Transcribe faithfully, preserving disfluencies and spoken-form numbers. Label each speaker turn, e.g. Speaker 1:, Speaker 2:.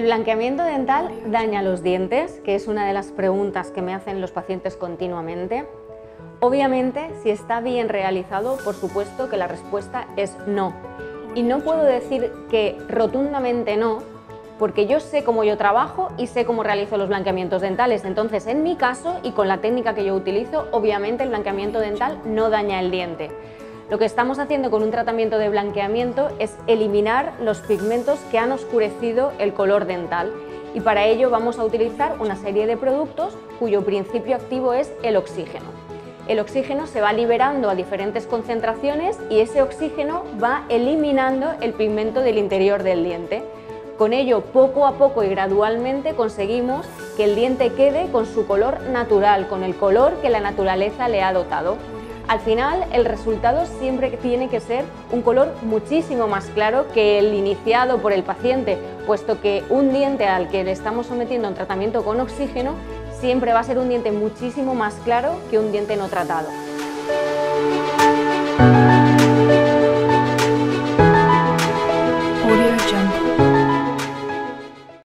Speaker 1: blanqueamiento dental daña los dientes? Que es una de las preguntas que me hacen los pacientes continuamente. Obviamente, si está bien realizado, por supuesto que la respuesta es no. Y no puedo decir que rotundamente no, porque yo sé cómo yo trabajo y sé cómo realizo los blanqueamientos dentales. Entonces, en mi caso y con la técnica que yo utilizo, obviamente el blanqueamiento dental no daña el diente. Lo que estamos haciendo con un tratamiento de blanqueamiento es eliminar los pigmentos que han oscurecido el color dental, y para ello vamos a utilizar una serie de productos cuyo principio activo es el oxígeno. El oxígeno se va liberando a diferentes concentraciones y ese oxígeno va eliminando el pigmento del interior del diente. Con ello, poco a poco y gradualmente conseguimos que el diente quede con su color natural, con el color que la naturaleza le ha dotado. Al final, el resultado siempre tiene que ser un color muchísimo más claro que el iniciado por el paciente, puesto que un diente al que le estamos sometiendo a un tratamiento con oxígeno siempre va a ser un diente muchísimo más claro que un diente no tratado.